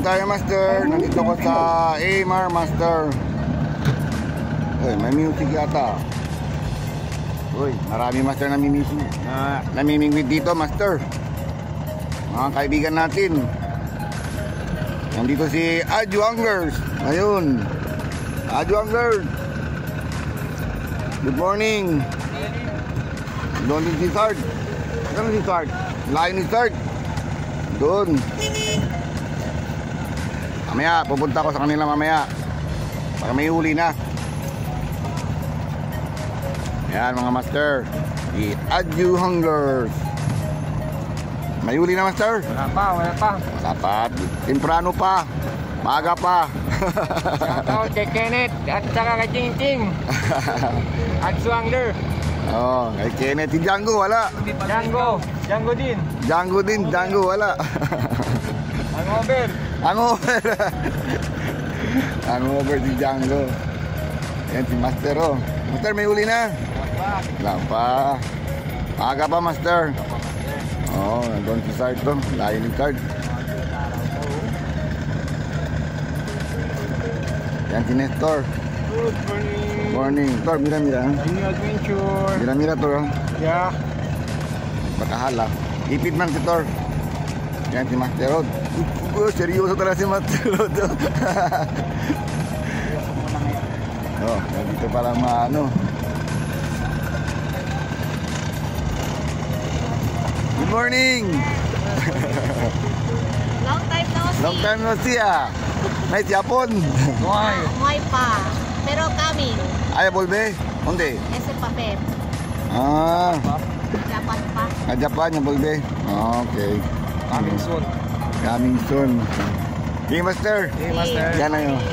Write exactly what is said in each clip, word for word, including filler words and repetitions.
tayo, Master. Nandito ko sa A M R, Master. Uy, may music yata. Uy, marami, Master, namimingwit na, namimingwit dito, Master. Mga kaibigan natin. Nandito si Aju Anglers. Ayun, Aju Anglers. Good morning. Doon din si Sard. Saan si Sard? Layo ni Sard. Doon. Mamaya, pupunta ko sa kanila mamaya. Para may huli na. Yan mga Master. Si Aju Anglers. May huli na, Master? Wala pa, wala pa. Dapat. Temprano pa. Maaga pa. Shoutout kay Kenneth at saka kay Ching Ching. At Swangler. Oh, kay Kenneth. Si Django, wala. Django. Django din. Django din, Django, wala. Hangover. Hangover. Hangover si Django. Yan si Master, oh. Master, may huli na? Wala pa. Maaga pa, Master. Oh, nandun si Sard to. Layo ni Sard. Yan si Nestor. Good morning. Morning. Tor, mira-mira. New adventure. Mira-mira, Tor. Yeah. Bakahala. Ipit man si Tor. Yan si Master Rod. Oh, seryoso talaga si Master Rod. Oh, nandito pala maano. Good morning. Long time no see. Long time no see, ah. May Japon. Why? Umuwi pa. Pero coming. Ay, volve? Onde? Ese papel. Ah, Japan pa. na Japan yung volve. Okay. Coming soon. Coming soon. Okay, Master. Hey, Master. Yan na yun.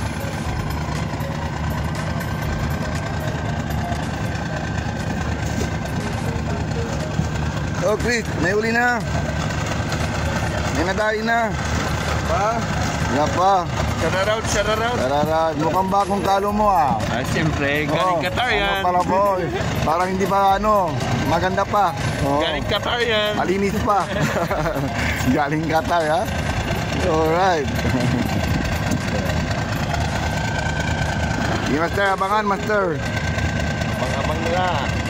Oh, Chris, may uli na. May nadali na. Pa? Wala pa. Shoutout, shoutout. Tara, mukhang bagong kalo mo, ah. Ah, siyempre, galing Oh, Qatar yan. Ano pala po, eh. Parang hindi pa ano, maganda pa. Oh, Galing Qatar yan. malinis pa. Galing Qatar, ha? Alright. Di, Master, abangan, Master. Abang-abang nila.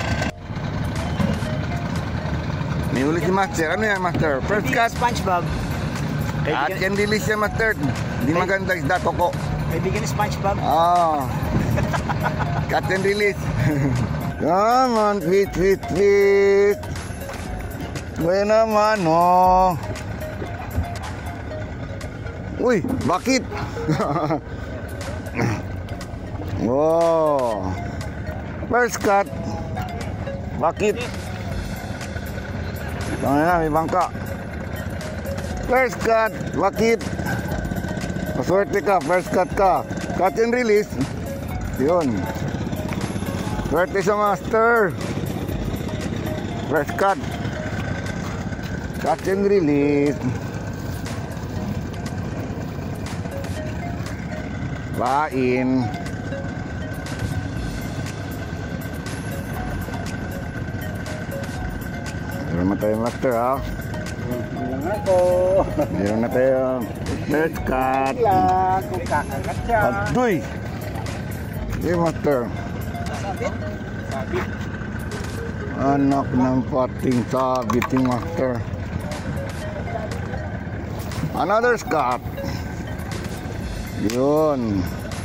May uli si Master. Ano yan, Master? First cut. SpongeBob. At yan dilis yan, Master. Hindi maganda isda, toko. Kaibigan ni SpongeBob. Ah. Cut and release. Come on, sweet, sweet, sweet. Buhay naman, oh. Uy, bakit? Wow. First cut. Bakit? Tangin na, may bangka. First cut. Bakit? Maswerte ka, first cut ka. Cut and release. Yun. Swerte sa Master. First cut. Cut and release. Bain. Meron na tayo, Master, ha? Lang ako. Meron na tayo. First cut. Lang, kung kakagat siya. Adoy! Hey, Master. Sabit? Sabit. Anak ng pating sabit yung Master. Another scat. Yun.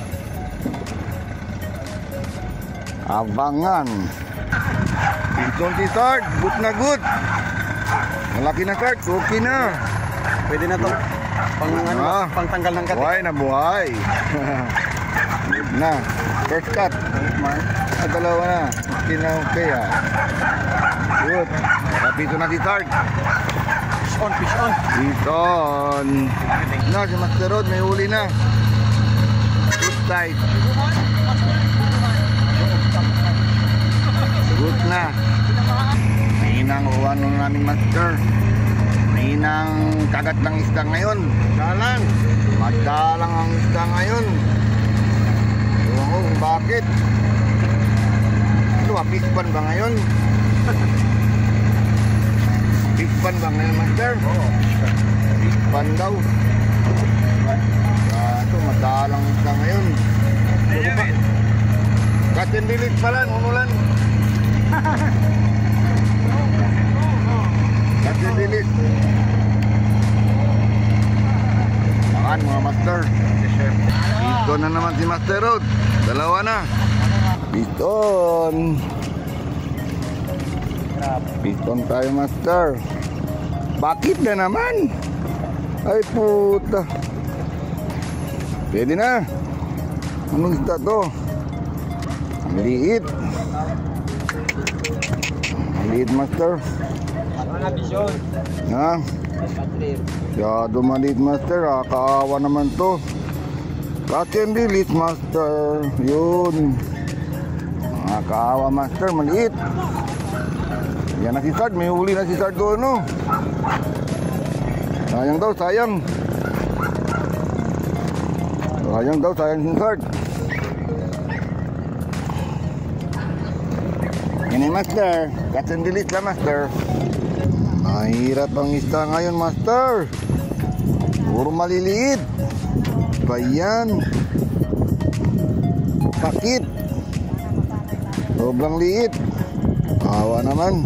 Abangan. Ito si Sard. Good na good. Malaki na, Sard. Okay na. Pwede na to. Pang, ano, Ah. pang tanggal ng kati. Buhay na buhay. Good na. First cut. Ah, dalawa na. Okay na, okay, ah. Good. Rapito na si Sard. Fish on, fish on. Dito. Na, si Master Rod, may huli na. Good size. Good na. Mahinang uwan ng naming Master. Mahinang kagat ng isda ngayon. Dalang. Madalang ang isda ngayon. Ewan ko kung bakit. Ito, pispan ba ngayon? Pispan ba ngayon, Master? Oo. Pispan daw. Ah, ito, madalang isda ngayon. Catch and release pala, nunulan. Catch and release. Makan mga master. Piston na naman si Master Rod. Dalawa na. Piston. Piston tayo master. Bakit na naman? Ay puta. Pwede na. Anong isda to? Ang liit. Ang liit master. Ha? Masyado maliit master. Ah, kaawa naman to. Catch and release master. Yun. Ah, kaawa master. Maliit. Yan na si Sard, may huli na si Sard doon, no? Sayang daw, sayang. Sayang daw, sayang si Sard. Ini master, catch and release lah master. Mahirap ang isda ngayon master. Puro maliliit. Bayan. Pakit. Sobrang liit. Awa naman.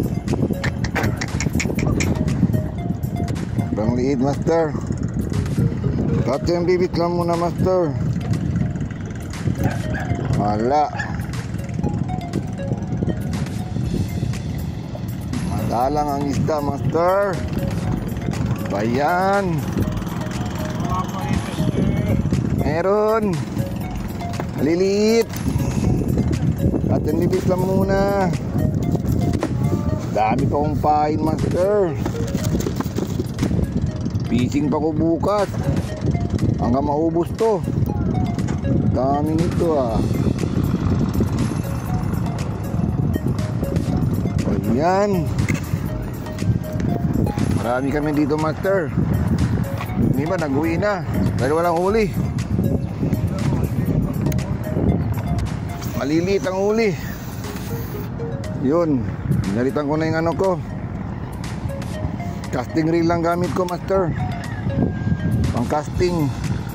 Sobrang liit master. Catch and release lang muna master. Wala. Madalang ang isda master. Bayan. Meron. Maliliit. Catch and release lang muna. Dami pa kong pain master. Fishing pa ko bukas hanggang maubos to. Dami nito ah. Ayan. Marami kami dito master. Hindi ba nag-uwi na dahil walang huli. Maliliit ang huli. Yun, pinalitan ko na yung ano ko. Casting reel lang gamit ko master. Pang casting.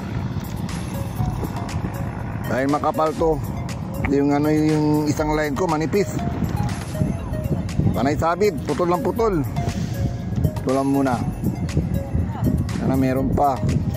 Dahil makapal to. Yung ano yung isang line ko manipis. Panay sabit, putol lang putol. Tulang muna. Sana meron pa.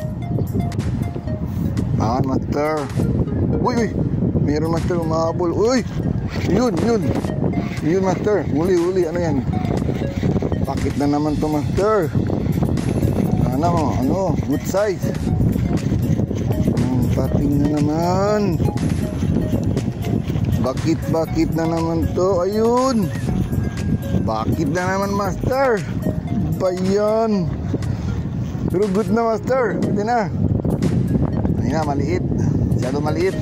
Ayan master. Uy uy, meron master umahabol. Uy, yun yun. Yun master, uli uli ano yan? Bakit na naman to master? Ano, ano, good size. Hmm, pating na naman. Bakit, bakit na naman to? Ayun. Bakit na naman master? Bayan. Pero good na master. Hindi na. Hindi na, maliit. Masyado maliit.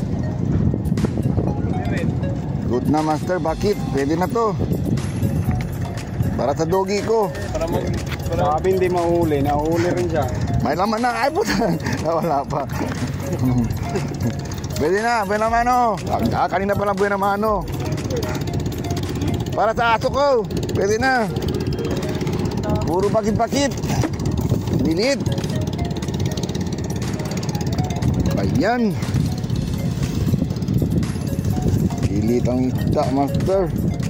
Good na master, bakit? Pwede na to. Para sa dogi ko. Para mag... Sabi hindi mahuli, nahuli rin siya. May laman na, ay puta. Wala pa. Pwede na, buena mano. Ah, kanina pa lang buena mano. Para sa aso ko. Pwede na. Puro bakit-bakit. Lilit. Ayan. Lilit ang isda master.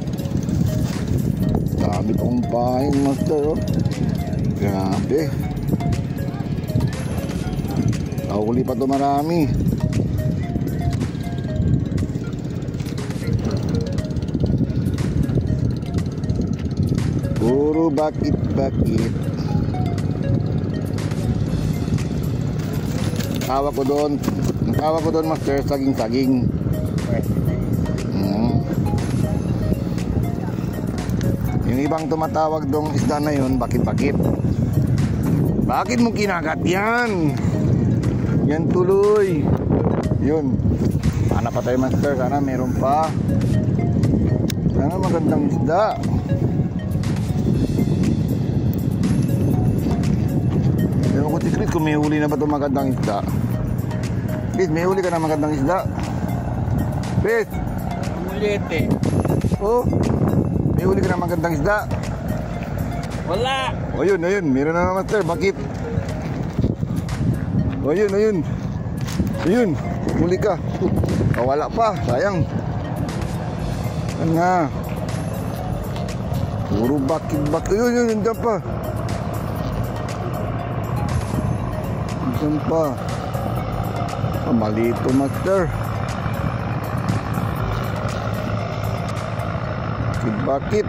Sabi kong pahin master oh. Grabe. Nakahuli pa ito marami. Puro bakit-bakit. Tawag ko doon. Ang tawag ko doon master, saging-saging. Hmm. Yung ibang tumatawag dong isda na yun, bakit-bakit. Bakit mo kinagat yan? Yan tuloy. Yun. Hanap pa tayo master. Sana meron pa. Sana magandang isda. Ewan ko si Chris kung may huli na ba itong magandang isda. Chris, may huli ka na magandang isda? Chris? Ulit eh. Oh, may huli ka na magandang isda? Wala. O yun, ayun, meron na naman master. Bakit? Oh, yun, ayun. Ayun, huli ka. Oh, wala pa, sayang. Yan nga. Puro bakit-bakit. Ayun, yun, yun, dyan pa. Dyan pa. Ah, mali ito, master. Bakit?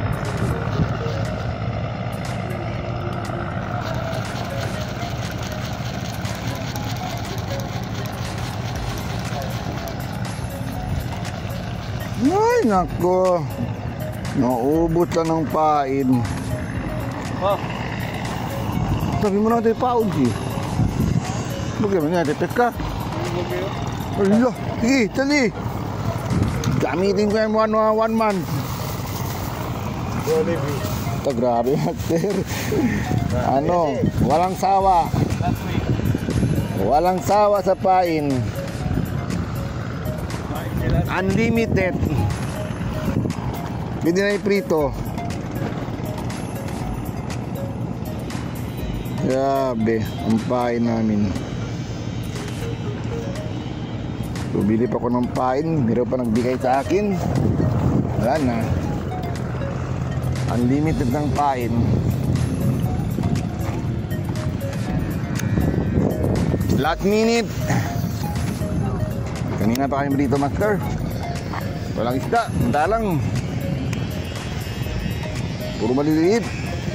Ay, nako. Naubos lang ng pain. Oh. Sabi mo natin paon, si. Bagaimana, tepet ka? Ala, sige, tali. Gamitin ko yung one, one man. Ito, grabe, master. Ano, walang sawa. Walang sawa sa pain. Unlimited. Pwede na iprito. Grabe, ang pain namin. Bumili pa ko ng pain, meron pa nagbigay sa akin. Wala na. Unlimited ng pain. Last minute. Kanina pa kami dito, master. Walang isda, hindi lang. Puro maliliit.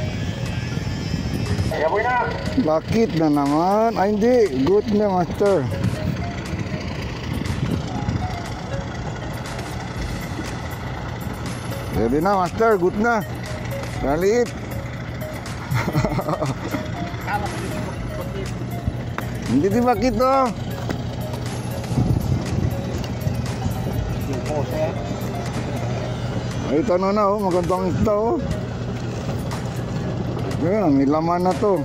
Bakit na naman? Ay hindi, good na, master. Pwede na, master, good na. Maliit. Hindi di bakit to. Ay, tanong na, oh, magandang isda, oh. Ayan, may laman na to.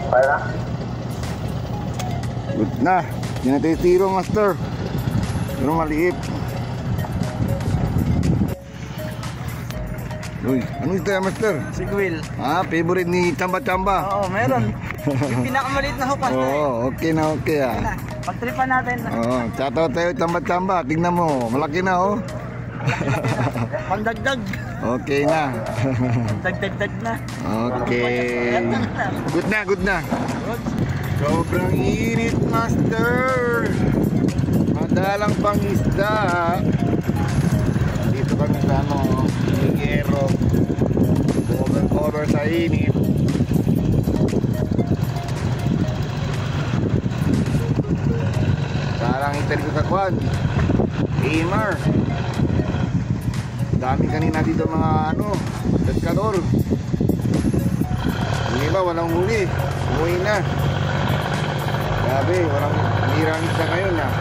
Good na. Hindi natin tiro, master. Pero maliit. Uy, ano ito yan, master? Sigwil. Ah, favorite ni Chamba-Chamba. Oo, meron. Yung pinakamaliit na hupas na eh. Oo, okay na, okay ah. Pagtripan natin. Oo, shoutout tayo, Chamba-Chamba. Tingnan mo, malaki na, oh. Pandagdag. Okay na. Dagdagdag na. Okay. Good na, good na. Sobrang init, master. Madalang pang isda. Dito kami sa ano, Higuero. Cover, cover sa init. Parang itali ko sa kwan. Gamer. Dami kanina dito mga ano, pescador. Yung iba walang huli, umuwi na. Grabe, walang hirang isda ngayon ah.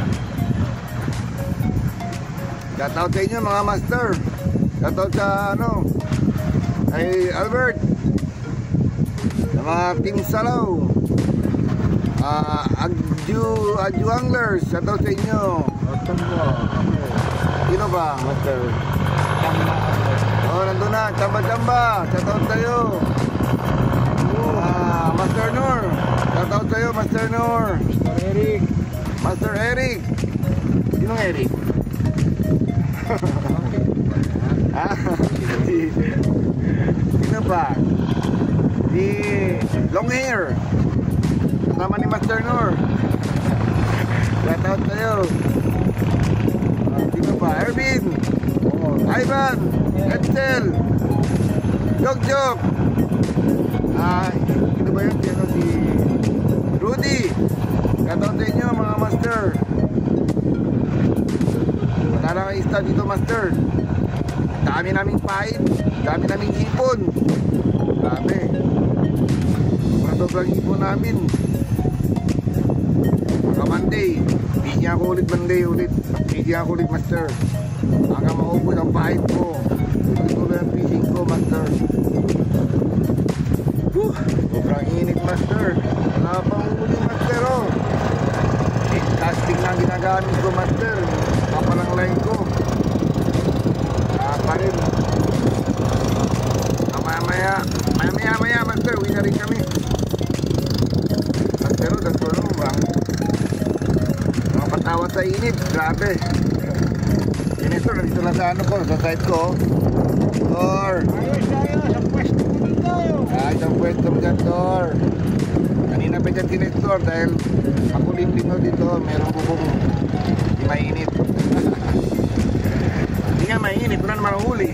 Shoutout sa inyo mga master. Shoutout sa ano, ay Albert, sa mga Team Salaw, uh, Adju, Adju Anglers. Shoutout sa inyo. Sino ba, master? Oh, nandun na, Chamba-Chamba. Shoutout sa'yo. Ah, Master Nur. Shoutout sa'yo, Master Nur. Master Eric. Master Eric. Sinong Eric? Ah, sino ba? Si Long Hair. Kasama ni Master Nur. Shoutout sa'yo. Ah, sino ba? Ervin. Ivan, Edsel, Jok Jok. Ah, ano ba yun? Ano si Rudy. Shoutout sa inyo mga master. Matala ka isda dito, master. Dami naming pain, dami naming hipon. Dami. Sobrang hipon namin. Mga Monday, bigyan ako ulit Monday ulit. Bigyan ako ulit, master. Hanggang maubos ang pain ko. Tuloy ang fishing ko, master. Whew, sobrang init, master. Wala pang huli, master, oh. Eh, casting na ginagamit ko, master. Kapalang line ko. Kapa rin. Maya maya, maya maya maya, master. Uwi na rin kami. Master, oh, that's all, oh. grabe. Ganito, nandito lang sa ano ko, sa site ko. Tor. Ayos tayo sa pwesto dito. Ah, isang pwesto mo dyan, Tor. Kanina pa dyan sinestor dahil makulimlim mo dito. Meron bubong. Hindi mainit. Hindi nga mainit, wala naman ang huli.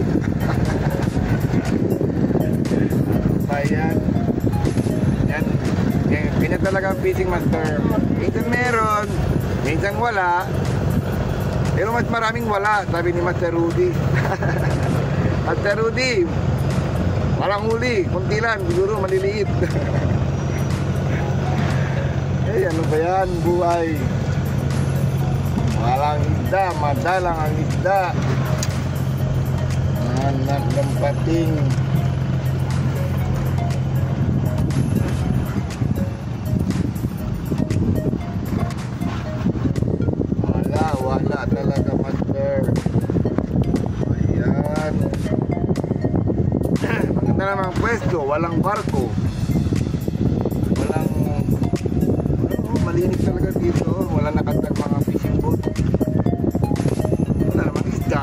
Ayan. Yan. Yan. Ganyan talaga ang fishing master. Minsan meron, minsan wala. Pero mas maraming wala, sabi ni Master Rudy. Master Rudy, walang huli, kunti lang, siguro maliliit. Eh, ano ba yan, buhay? Walang isda, madalang ang isda. Anak ng pating. Wala, wala talaga, master. Ayan. Maganda naman ang pwesto, walang barko. Walang, oh, malinis talaga dito. Wala nakatag mga fishing boat. Wala naman isda.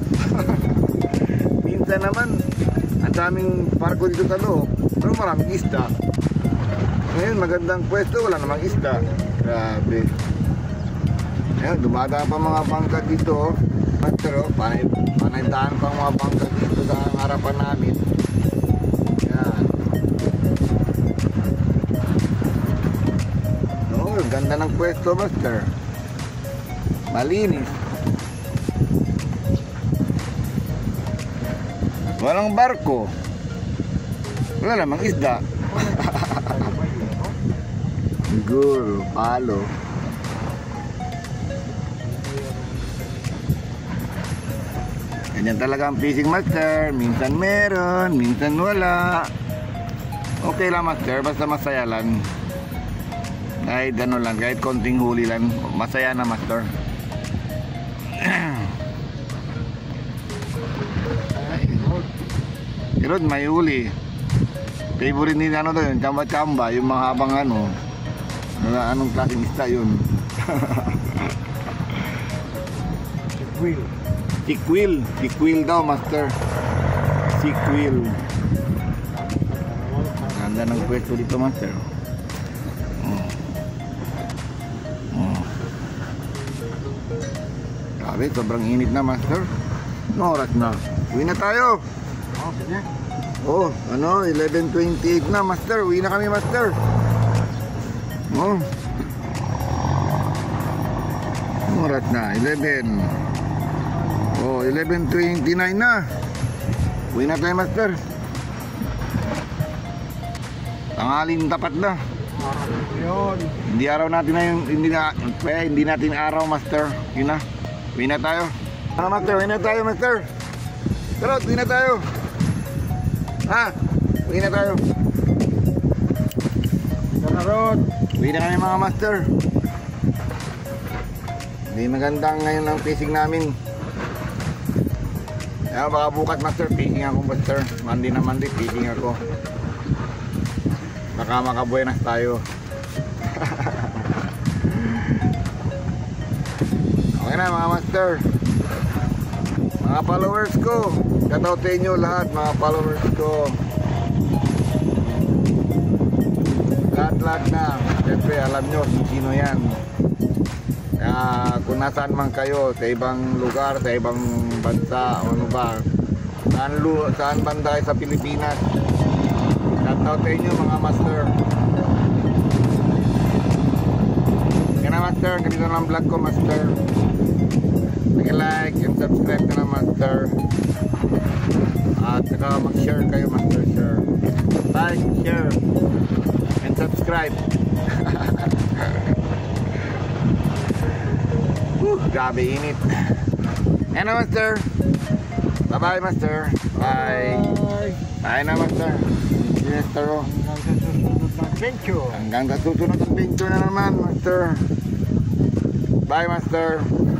Minsan naman, ang daming barko dito sa loob, pero maraming isda. Ngayon, magandang pwesto, wala namang isda. Grabe. Ayan, dumadaan pa mga bangka dito. Pero, panay, panaytaan pa mga bangka dito sa harapan namin. Ayan. No, ganda ng pwesto, master. Malinis. Walang barko. Wala namang isda. Siguro, palo. Ganyan talaga ang fishing, master. Minsan meron, minsan wala. Okay lang, master, basta masaya lang. Kahit ano lang, kahit konting huli lang, masaya na, master. Pero may huli. Favorite ni ano to yun, chamba-chamba, yung mga habang ano. Anong klaseng isda yun? Will. Sikwil, sikwil daw, master. Sikwil. Ganda ng pwesto dito, master. Oh. Oh. Grabe, sobrang init na, master. No oras na. Uwi na tayo. Oh, sige. Oh, ano, eleven twenty-eight na, master. Uwi na kami, master. Oh. Ano oras na? eleven. Oh, eleven twenty-nine na. Uwi na tayo, master. Tanghalin tapat na. Yun. Hindi araw natin na yung hindi na eh, hindi natin araw, master. Yun na. Uwi na tayo. Ano, master? Uwi na tayo, master. Pero, uwi na tayo. Ha? Uwi na tayo. Sararod. Uwi na kami, mga master. Hindi magandang ngayon ang fishing namin. Kaya baka bukas, master, fishing ako, master. Monday na Monday, fishing ako. Baka makabuenas tayo. Okay na, mga master. Mga followers ko, shoutout sa inyo lahat, mga followers ko. Lahat-lahat na. Siyempre, alam nyo kung sino yan. Kaya kung nasaan man kayo, sa ibang lugar, sa ibang bansa, o ano ba, saan, saan banda sa Pilipinas, shoutout sa inyo, mga master. Yan na, master, ganito lang vlog ko, master. Like and subscribe ka na, master. At saka mag-share kayo, master, share. Like, share, and subscribe. Whew, grabe init. Ayan na, master. Bye bye, master. Bye. Bye na, master. Yes, taro. Adventure. Hanggang sa susunod ng picture na naman, master. Bye, master.